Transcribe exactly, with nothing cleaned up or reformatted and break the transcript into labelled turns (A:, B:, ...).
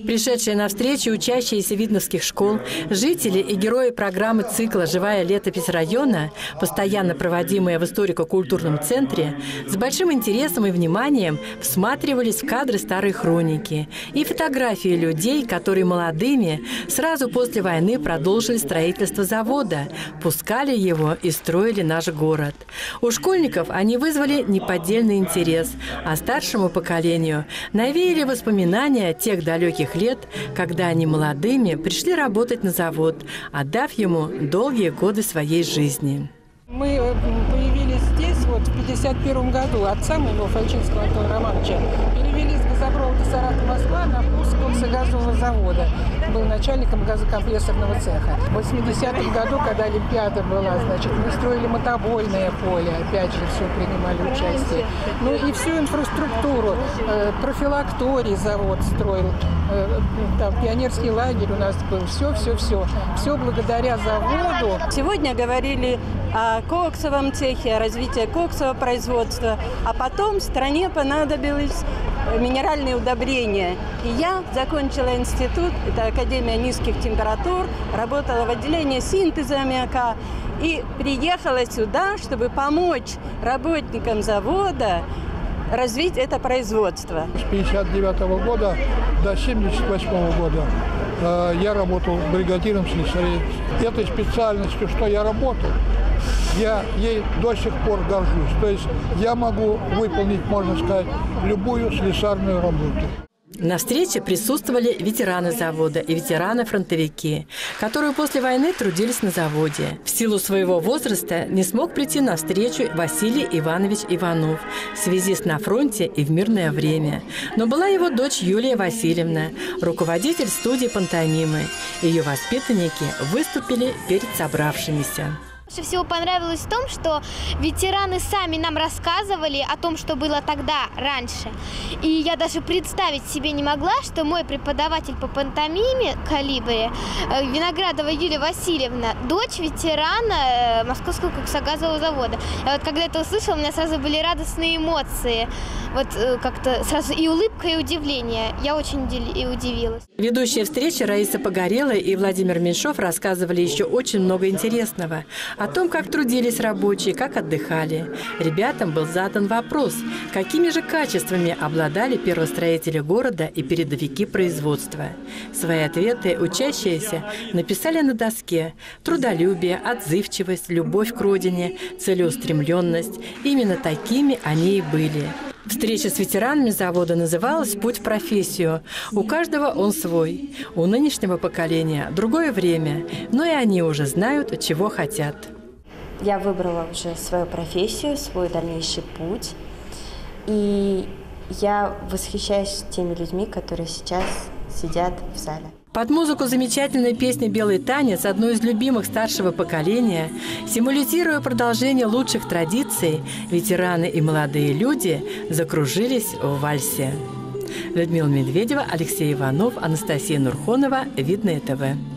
A: Пришедшие на встречу учащиеся видновских школ, жители и герои программы цикла «Живая летопись района», постоянно проводимые в историко-культурном центре, с большим интересом и вниманием всматривались в кадры старой хроники и фотографии людей, которые молодыми сразу после войны продолжили строительство завода, пускали его и строили наш город. У школьников они вызвали неподдельный интерес, а старшему поколению навеяли воспоминания тех далеких лет, когда они молодыми пришли работать на завод, отдав ему долгие годы своей жизни.
B: Мы появились здесь вот в пятьдесят первом году. Отца моего, Фальчинского Антона Романовича, перевели с газопровода Саратов-Москва на пуск коксогазового завода. Был начальником газокомпрессорного цеха. В восьмидесятом году, когда Олимпиада была, значит, мы строили мотобойное поле, опять же, все принимали участие. Ну и всю инфраструктуру, э, профилакторий завод строил, э, там пионерский лагерь у нас был, все-все-все. Все благодаря заводу.
C: Сегодня говорили о коксовом цехе, о развитии коксового производства, а потом стране понадобилось минеральные удобрения. И я закончила институт, это Академия низких температур, работала в отделении синтеза аммиака и приехала сюда, чтобы помочь работникам завода развить это производство.
D: С пятьдесят девятого года до семьдесят восьмого года э, я работал бригадиром слесарей. Этой специальностью, что я работал, я ей до сих пор горжусь. То есть я могу выполнить, можно сказать, любую слесарную работу.
A: На встрече присутствовали ветераны завода и ветераны-фронтовики, которые после войны трудились на заводе. В силу своего возраста не смог прийти на встречу Василий Иванович Иванов, связист на фронте и в мирное время. Но была его дочь Юлия Васильевна, руководитель студии пантомимы. Ее воспитанники выступили перед собравшимися.
E: Больше всего понравилось в том, что ветераны сами нам рассказывали о том, что было тогда, раньше. И я даже представить себе не могла, что мой преподаватель по пантомиме «Калибре», Виноградова Юлия Васильевна, дочь ветерана Московского коксогазового завода. Я вот когда это услышала, у меня сразу были радостные эмоции. Вот как-то сразу и улыбка, и удивление. Я очень удивилась.
A: Ведущие встречи Раиса Погорелая и Владимир Меньшов рассказывали еще очень много интересного. О том, как трудились рабочие, как отдыхали. Ребятам был задан вопрос, какими же качествами обладали первостроители города и передовики производства. Свои ответы учащиеся написали на доске: трудолюбие, отзывчивость, любовь к родине, целеустремленность. Именно такими они и были. Встреча с ветеранами завода называлась «Путь в профессию». У каждого он свой. У нынешнего поколения другое время, но и они уже знают, чего хотят.
F: Я выбрала уже свою профессию, свой дальнейший путь. И я восхищаюсь теми людьми, которые сейчас сидят в зале.
A: Под музыку замечательной песни «Белый танец», одной из любимых старшего поколения, символизируя продолжение лучших традиций, ветераны и молодые люди закружились в вальсе. Людмила Медведева, Алексей Иванов, Анастасия Нурхонова, Видное ТВ.